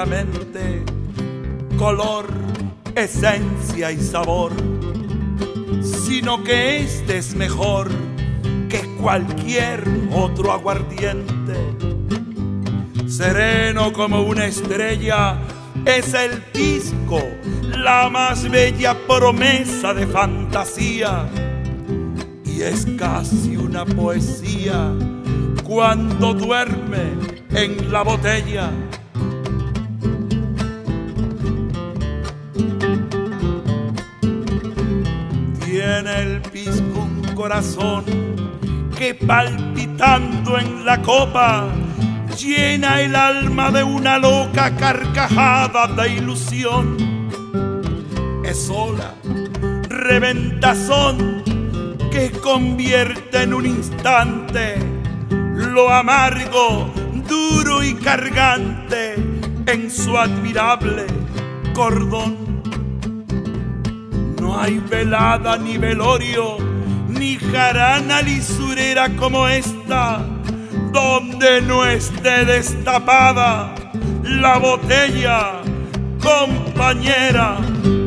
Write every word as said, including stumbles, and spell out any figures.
solamente color, esencia y sabor, sino que este es mejor que cualquier otro aguardiente. Sereno como una estrella es el pisco, la más bella promesa de fantasía, y es casi una poesía cuando duerme en la botella. Tiene el pisco un corazón que palpitando en la copa llena el alma de una loca carcajada de ilusión. Es ola, reventazón que convierte en un instante lo amargo, duro y cargante en su admirable cordón. No hay velada ni velorio, ni jarana lisurera como esta, donde no esté destapada la botella, compañera.